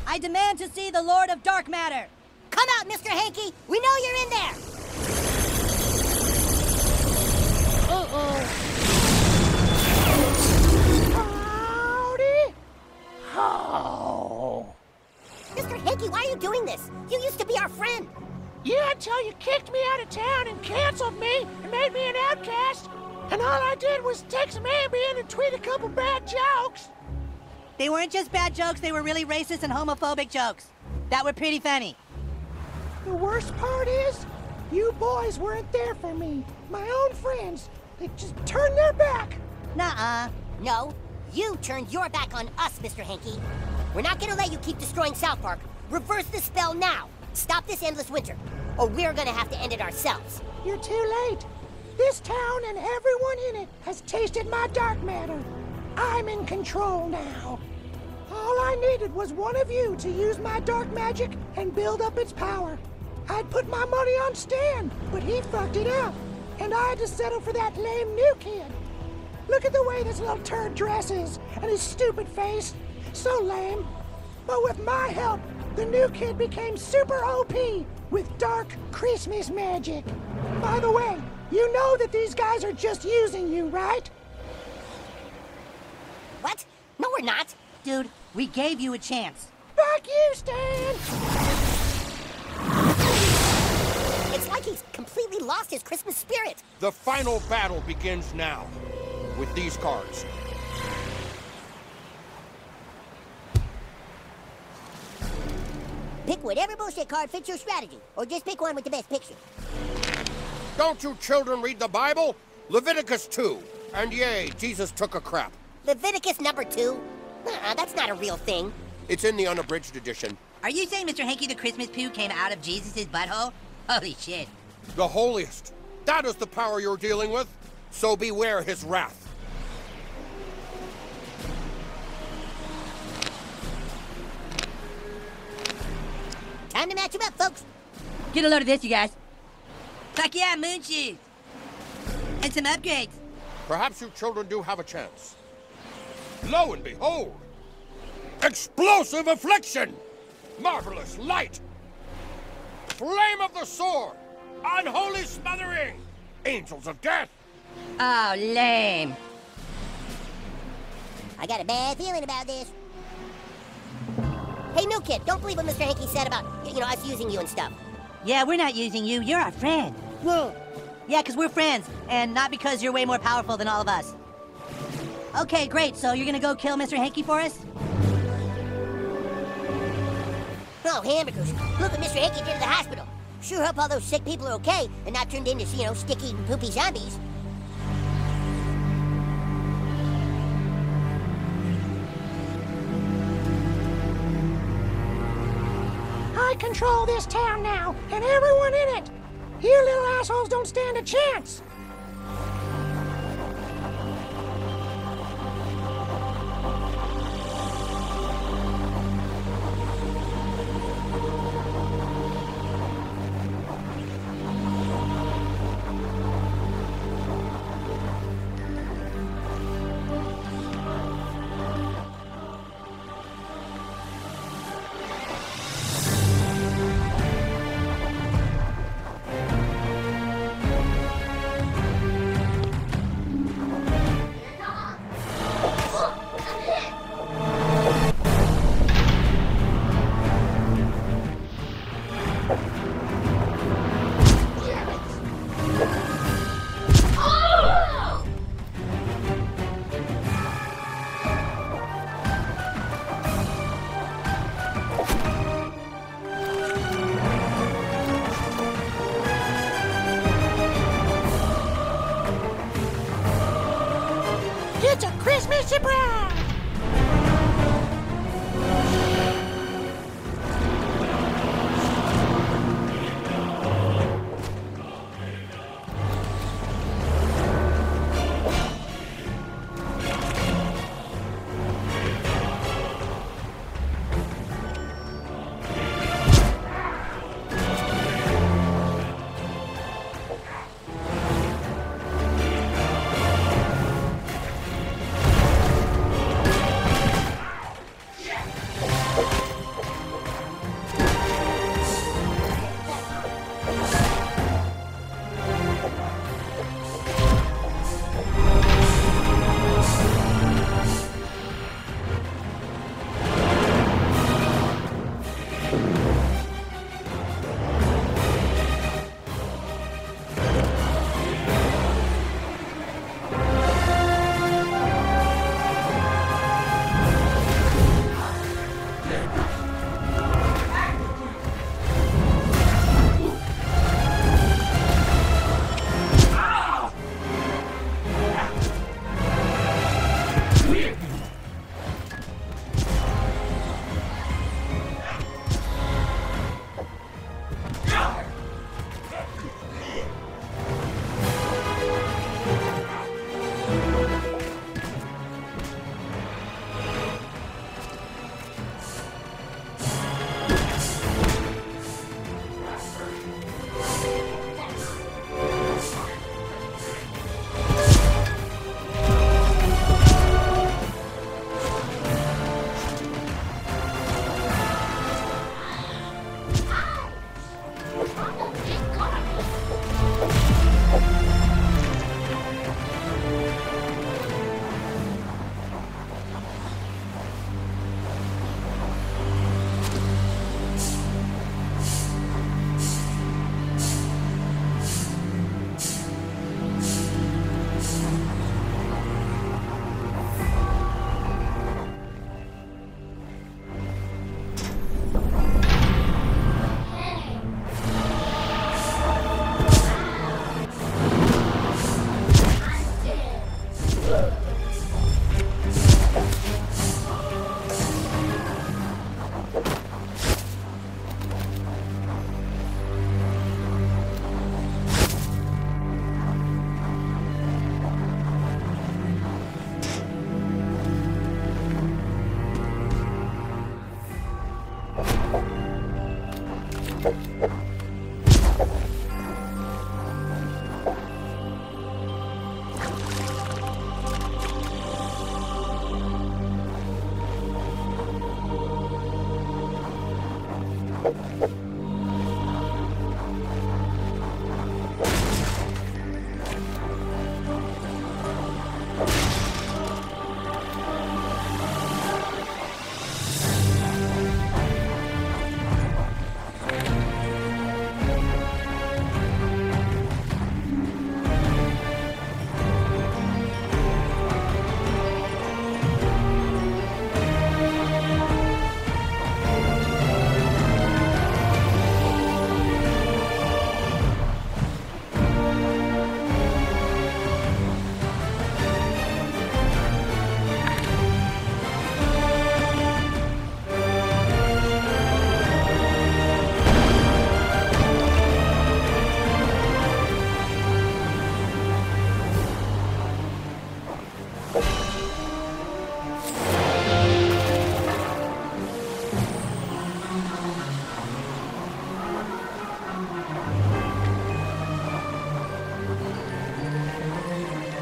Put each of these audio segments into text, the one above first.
I demand to see the Lord of Dark Matter. Come out, Mr. Hankey. We know you're in there. Howdy. Oh. Mr. Hankey, why are you doing this? You used to be our friend. Yeah, until you kicked me out of town and canceled me and made me an outcast. And all I did was take some Ambien and tweet a couple bad jokes. They weren't just bad jokes, they were really racist and homophobic jokes. That were pretty funny. The worst part is, you boys weren't there for me. My own friends. They just turned their back. Nuh-uh. No, you turned your back on us, Mr. Hankey. We're not gonna let you keep destroying South Park. Reverse the spell now. Stop this endless winter, or we're gonna have to end it ourselves. You're too late. This town and everyone in it has tasted my dark matter. I'm in control now. All I needed was one of you to use my dark magic and build up its power. I'd put my money on Stan, but he fucked it up, and I had to settle for that lame new kid. Look at the way this little turd dresses, and his stupid face. So lame. But with my help, the new kid became super OP with dark Christmas magic. By the way, you know that these guys are just using you, right? What? No, we're not. Dude, we gave you a chance. Fuck you, Stan! It's like he's completely lost his Christmas spirit. The final battle begins now, with these cards. Pick whatever bullshit card fits your strategy, or just pick one with the best picture. Don't you children read the Bible? Leviticus 2. And yay, Jesus took a crap. Leviticus number 2? That's not a real thing. It's in the unabridged edition. Are you saying, Mr. Hankey, the Christmas poo came out of Jesus' butthole? Holy shit. The holiest. That is the power you're dealing with. So beware his wrath. Time to match him up, folks. Get a load of this, you guys. Fuck yeah, moon shoes. And some upgrades. Perhaps you children do have a chance. Lo and behold! Explosive affliction! Marvelous light! Flame of the sword! Unholy smothering! Angels of death! Oh, lame. I got a bad feeling about this. Hey, new kid, don't believe what Mr. Hankey said about, us using you and stuff. Yeah, we're not using you. You're our friend. Whoa. Yeah, because we're friends, and not because you're way more powerful than all of us. Okay, great. So you're gonna go kill Mr. Hankey for us? Oh, hamburgers. Look what Mr. Hankey did to the hospital. Sure hope all those sick people are okay and not turned into, stick-eating, poopy zombies. I control this town now, and everyone in it. You little assholes don't stand a chance. It's a Christmas surprise!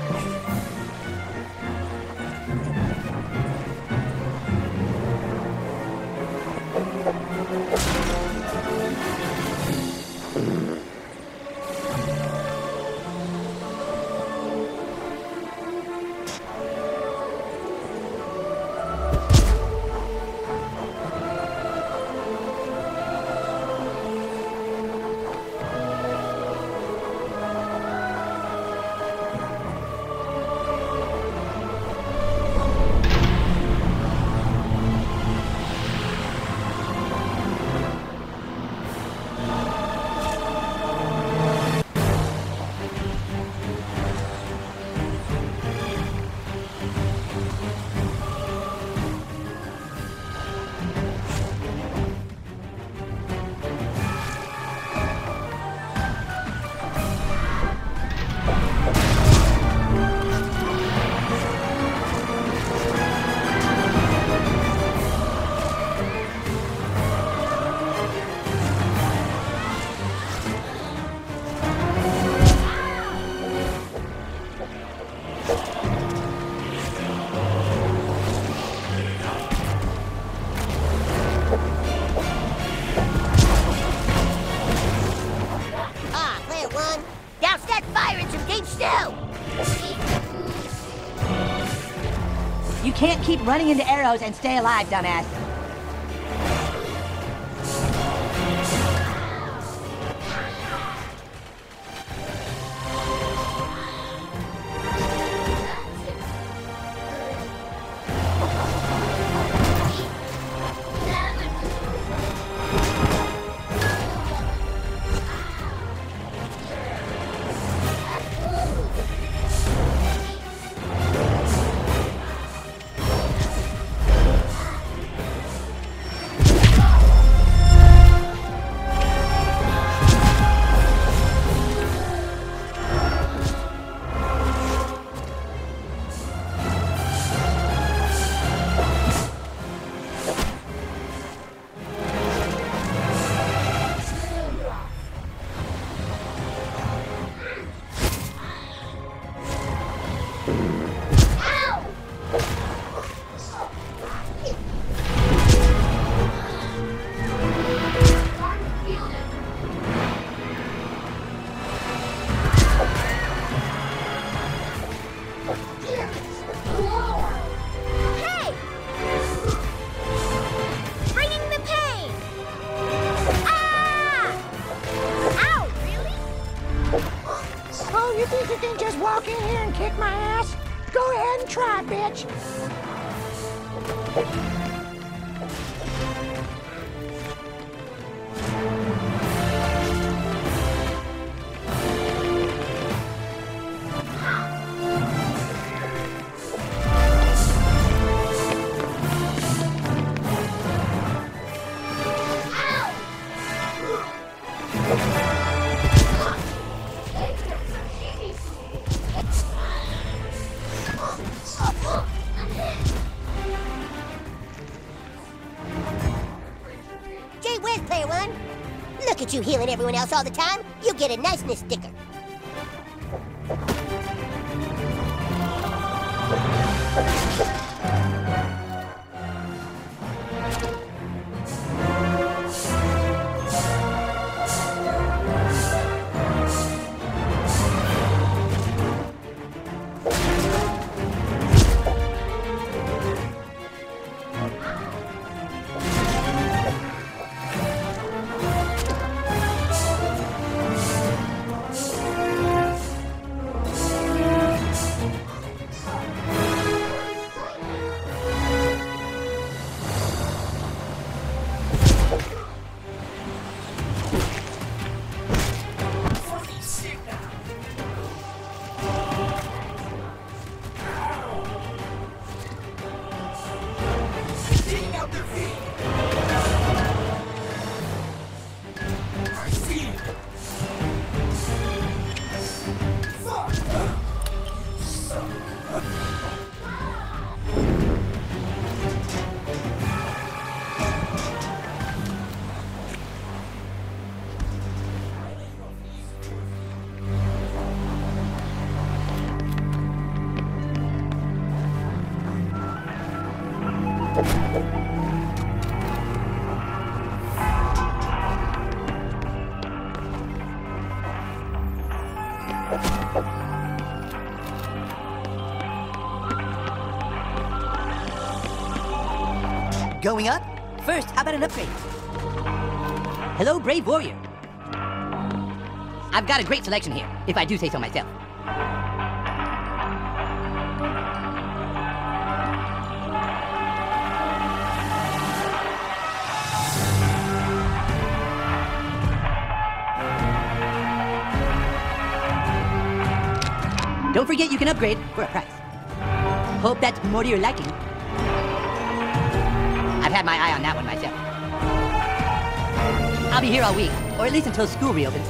You can't keep running into arrows and stay alive, dumbass. think you can just walk in here and kick my ass? Go ahead and try, bitch. Look at you healing everyone else all the time. You get a niceness sticker. Going up? First, how about an upgrade? Hello, brave warrior. I've got a great selection here, if I do say so myself. Don't forget you can upgrade for a price. Hope that's more to your liking. I've had my eye on that one myself. I'll be here all week, or at least until school reopens.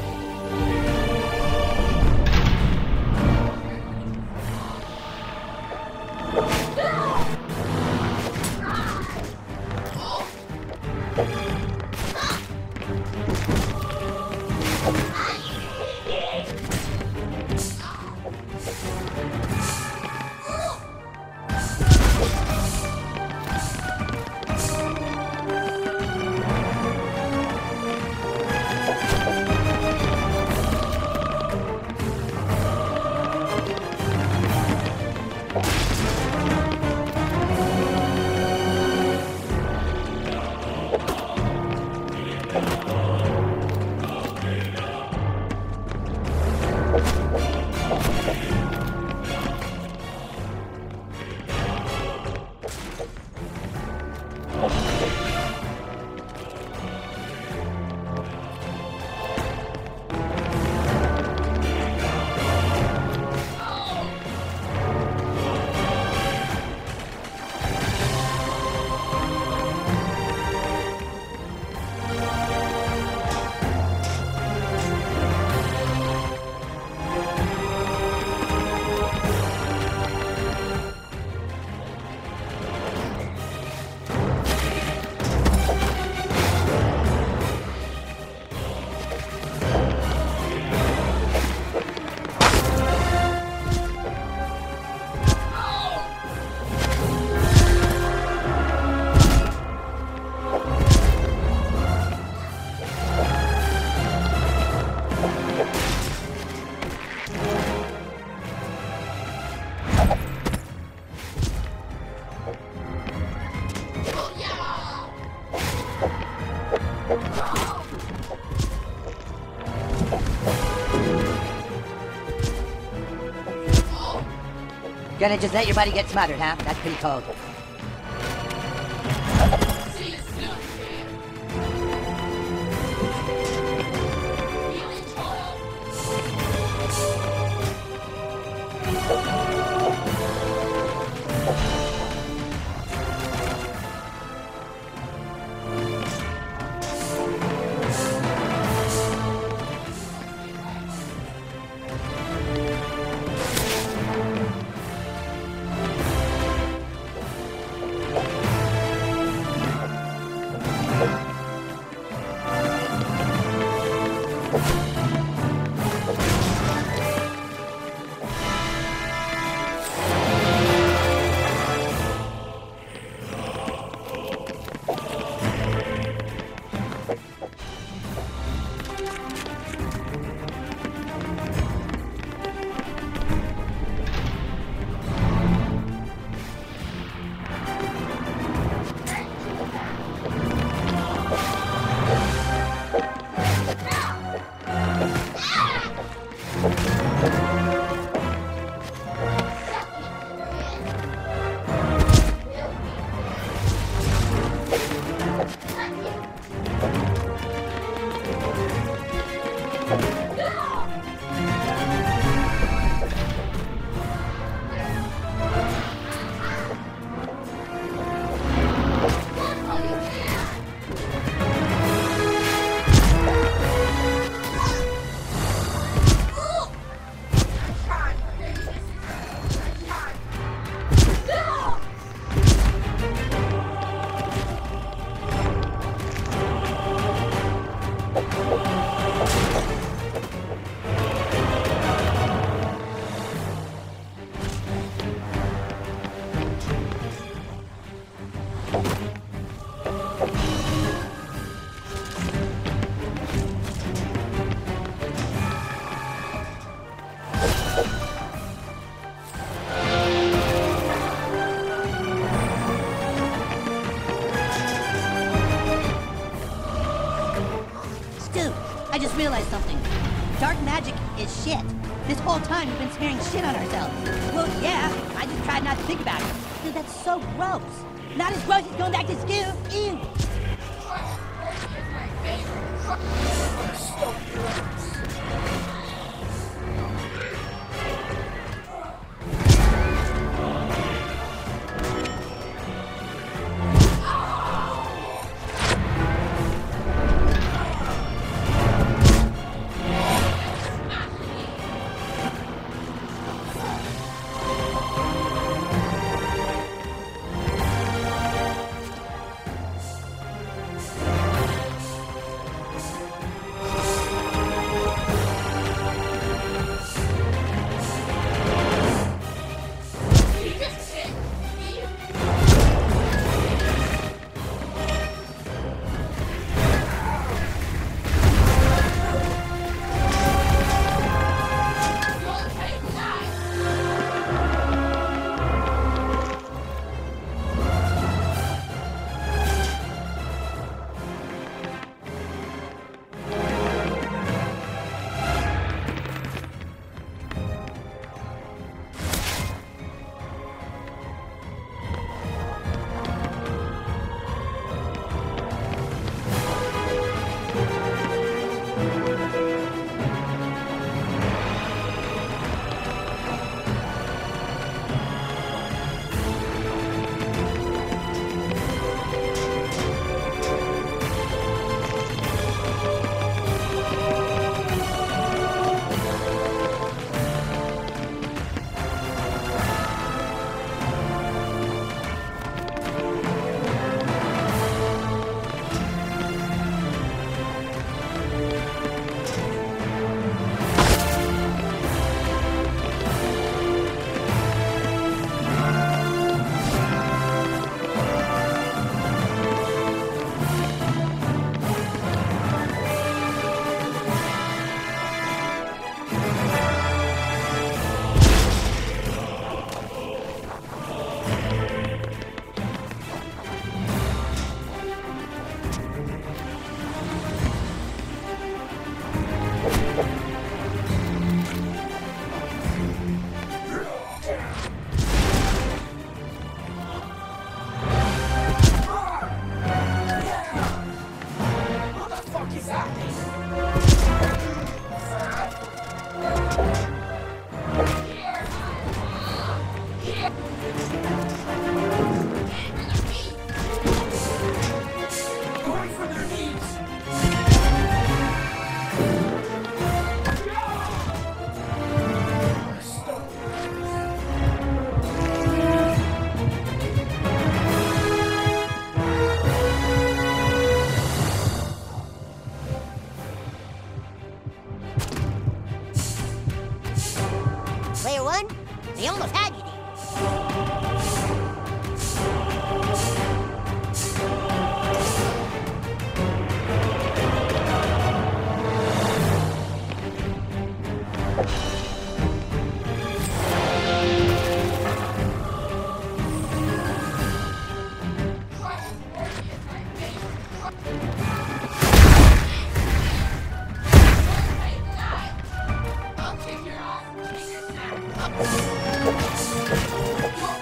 Gonna just let your buddy get smothered, huh? That's pretty cold. realized something. Dark magic is shit. This whole time we've been smearing shit on ourselves. Well, yeah, I just tried not to think about it. Dude, that's so gross. Not as gross as going back to school. Ew. Player one, they almost had you, dude. I'll kick your ass.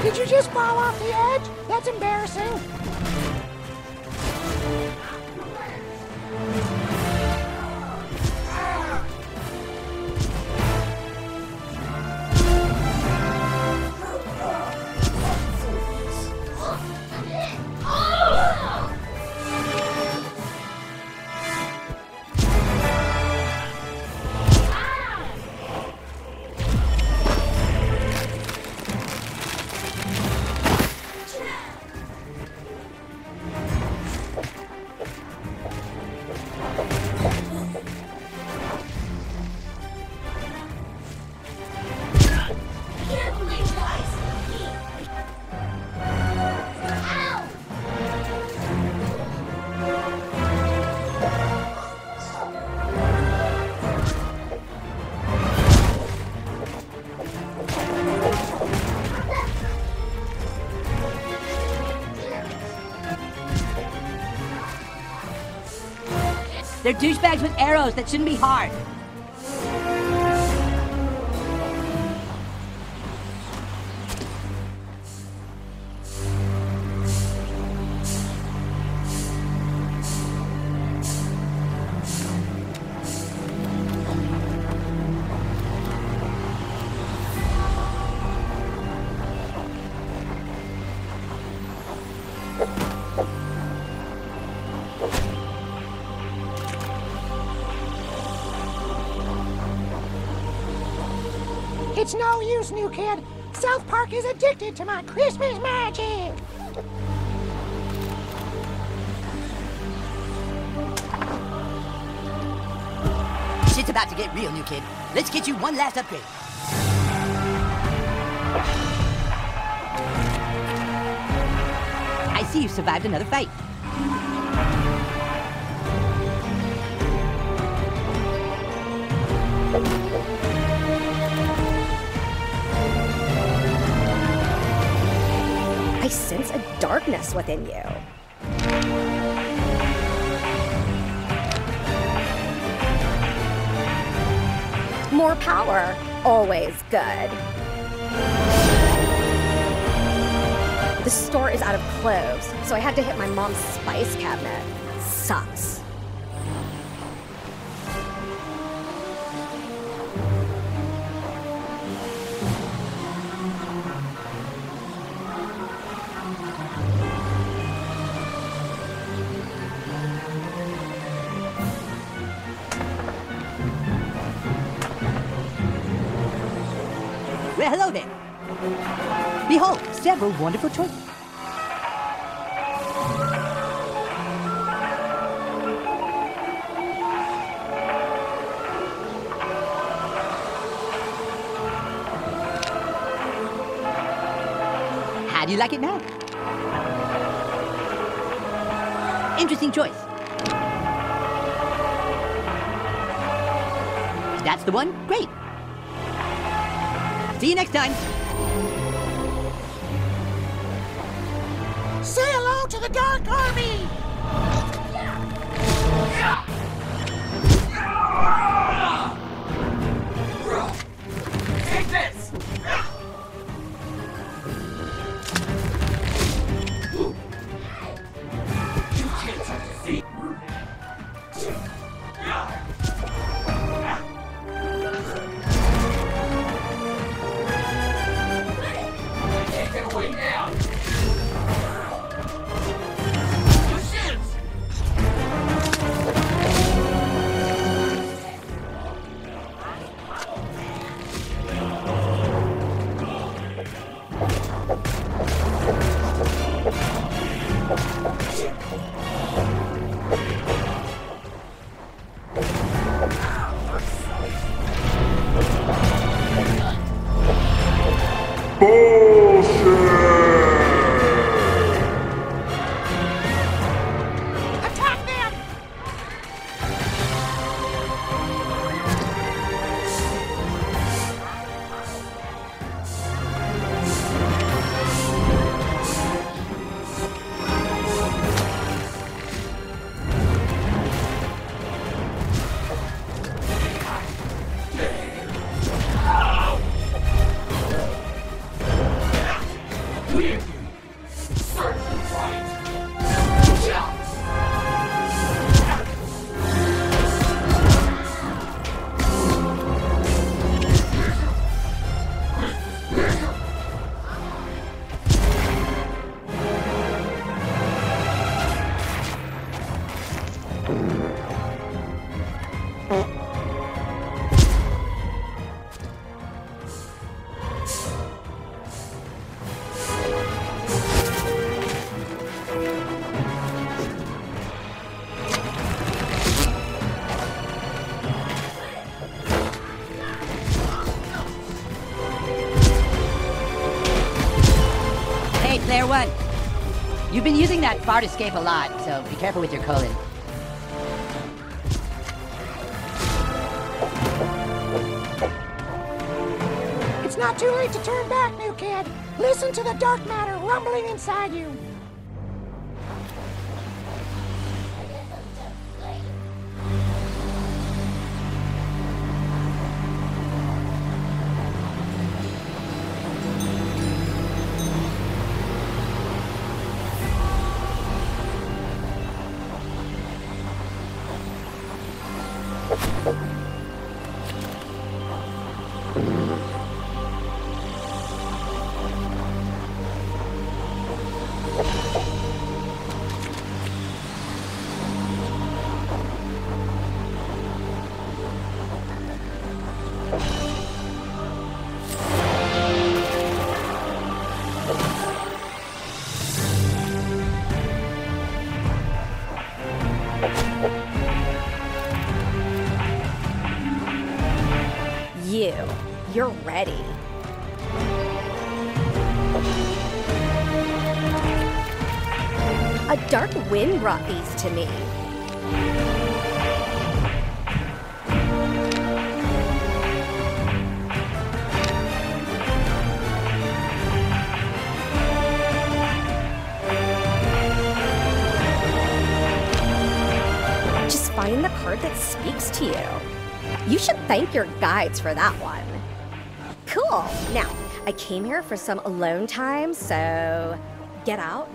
Did you just fall off the edge? That's embarrassing. They're douchebags with arrows that shouldn't be hard. It's no use, new kid. South Park is addicted to my Christmas magic. Shit's about to get real, new kid. Let's get you one last upgrade. I see you survived another fight. I sense a darkness within you. More power, always good. The store is out of cloves, so I had to hit my mom's spice cabinet. Sucks. Well, hello there. Behold, several wonderful choices. How do you like it now? Interesting choice. That's the one? Great. See you next time. Say hello to the Dark Army! Take this! You can't succeed. Take it away now! Bullshit! Clear. Certain right. Yeah. Hey, player one. You've been using that fart escape a lot, so be careful with your colon. It's not too late to turn back, new kid. Listen to the dark matter rumbling inside you. You're ready. A dark wind brought these to me. Just find the card that speaks to you. You should thank your guides for that one. Cool. Now, I came here for some alone time, so get out.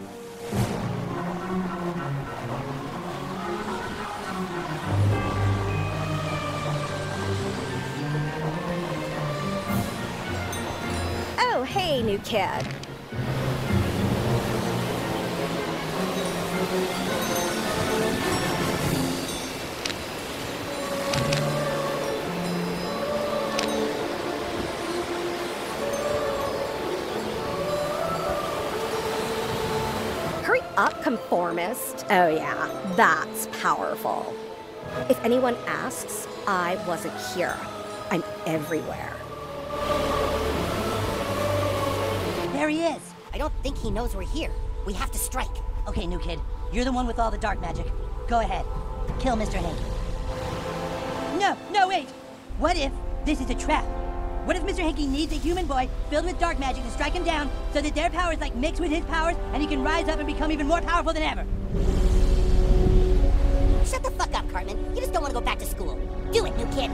Oh, hey, new kid. Hurry up, conformist. Oh yeah, that's powerful. If anyone asks, I wasn't here. I'm everywhere. There he is. I don't think he knows we're here. We have to strike. Okay, new kid. You're the one with all the dark magic. Go ahead. Kill Mr. Hankey. No, wait! What if this is a trap? What if Mr. Hankey needs a human boy filled with dark magic to strike him down so that their powers like mix with his powers and he can rise up and become even more powerful than ever? Shut the fuck up, Cartman. You just don't want to go back to school. Do it, new kid.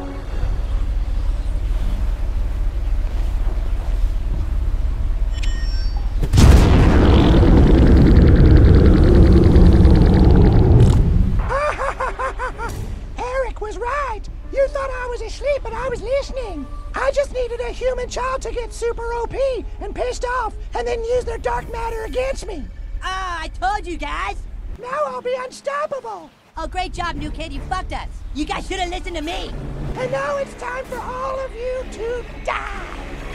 Eric was right. You thought I was asleep, but I was listening. I just needed a human child to get super OP and pissed off and then use their dark matter against me. Ah, I told you guys! Now I'll be unstoppable. Oh, great job, new kid. You fucked us. You guys should have listened to me. And now it's time for all of you to die.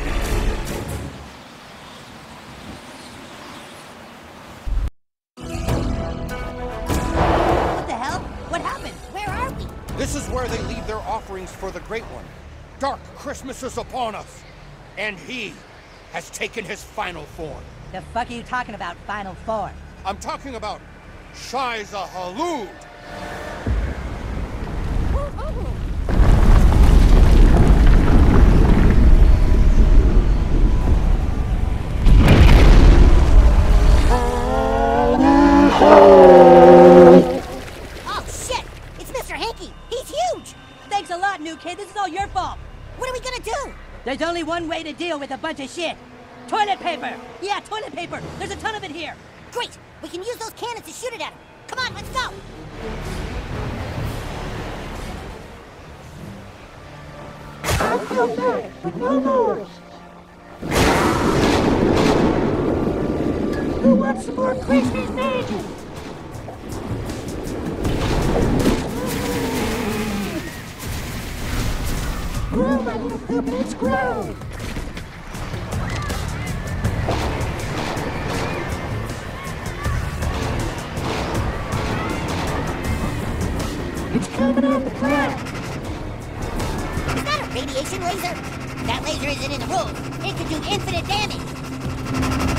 What the hell? What happened? Where are we? This is where they leave their offerings for the Great One. Dark Christmas is upon us, and he has taken his final form. The fuck are you talking about, final form? I'm talking about Shiza Halud. Oh, shit! It's Mr. Hankey! He's huge! Thanks a lot, new kid. This is all your fault. What are we gonna do? There's only one way to deal with a bunch of shit. Toilet paper! Yeah, toilet paper! There's a ton of it here! Great! We can use those cannons to shoot it at him! Come on, let's go! I'll come back, but no more. Who wants some more Christmas magic? Grow, my little puppets, grow! It's coming off the cloud! Is that a radiation laser? That laser isn't in the rules. It could do infinite damage.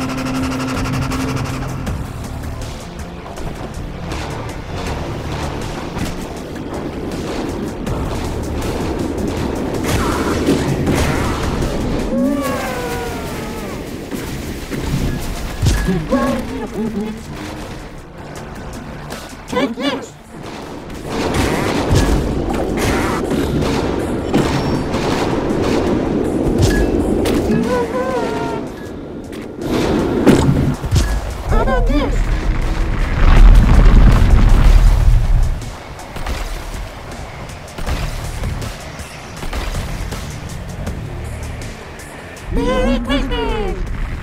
Take this! How about this? Merry Christmas!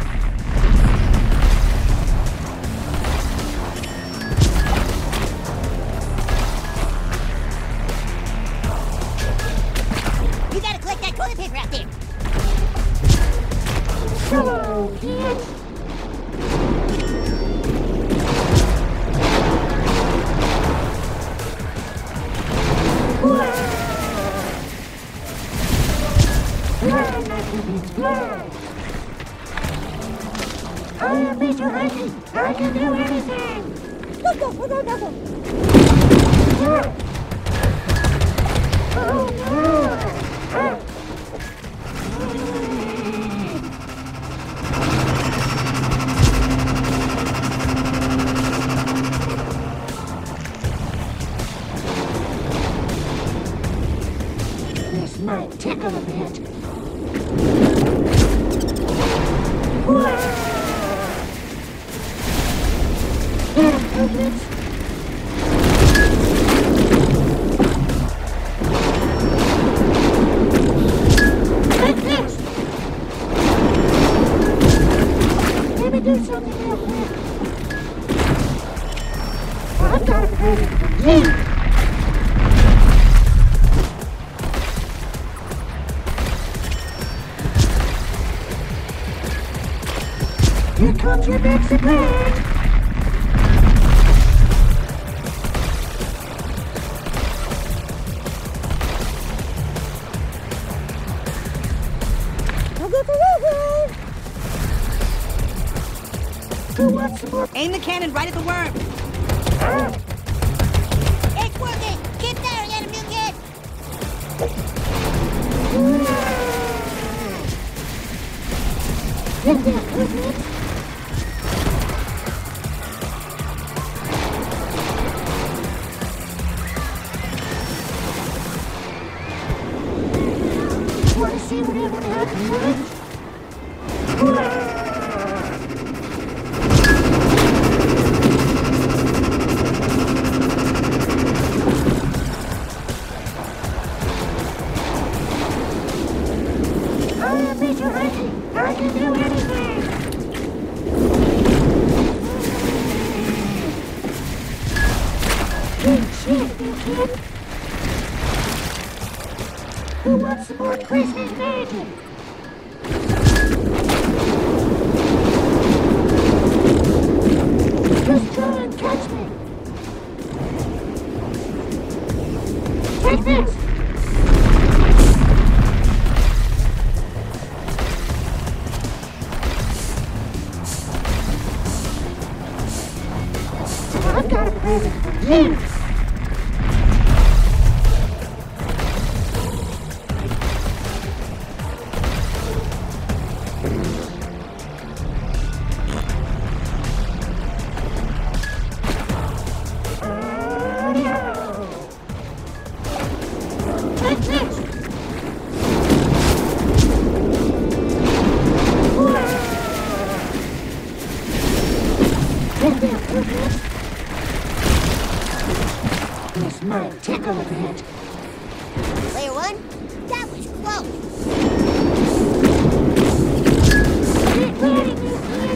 You gotta collect that toilet paper out there. Hello, kids! I am Mr. Hankey. I can do anything. Oh no! This might tickle a bit. Get him, puppets! Take this! Let me do something real quick. I've got a present for you! Here comes your big surprise! Who wants some more? Aim the cannon right at the worm! It's working! Keep firing at him, new kid! Get that, puppets! Want to see what ever happens? I am Mr. Hankey. I can do anything. Good shit, you kid. Who wants some more Christmas magic? Just try and catch me. Take this. I've got a present for you. Take this. blueprints? This might tickle a bit. Player one, that was close. Get ready, new kid.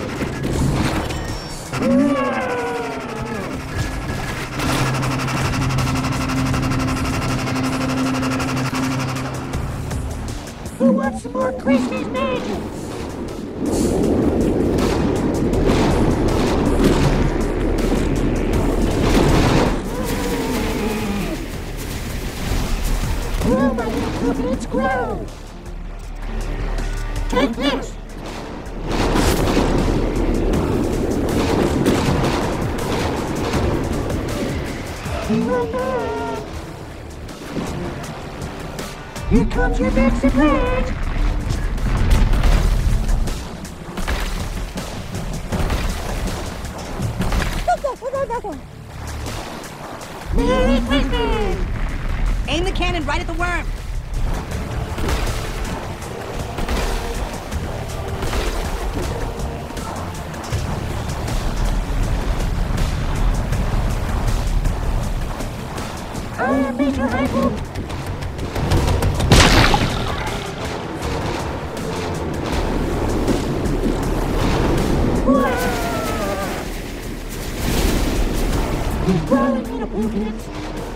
Who wants some more Christmas magic? Grow, my little puppets, grow! Take this! Hero man! Here comes your next surprise! Merry Christmas! Aim the cannon right at the worm. I am Mr Hankey. He's crawling in a blueprints.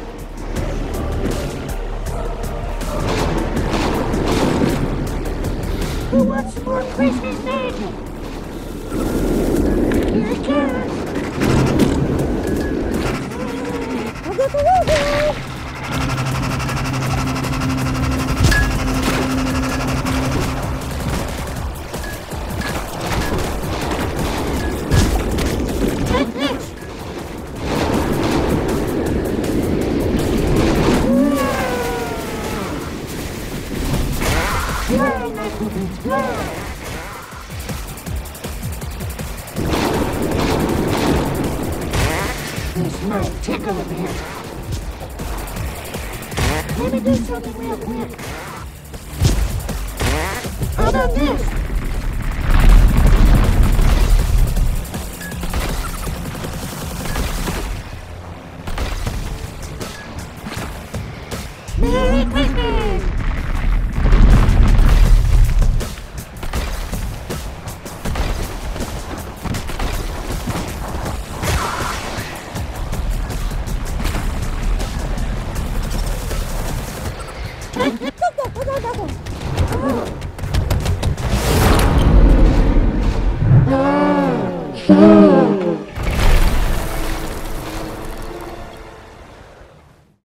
Who wants some more Christmas magic? Here it comes. Take this. Fly, my puppets, fly. This might tickle a bit. Let me do something real quick. How about this? Merry Christmas! Oh,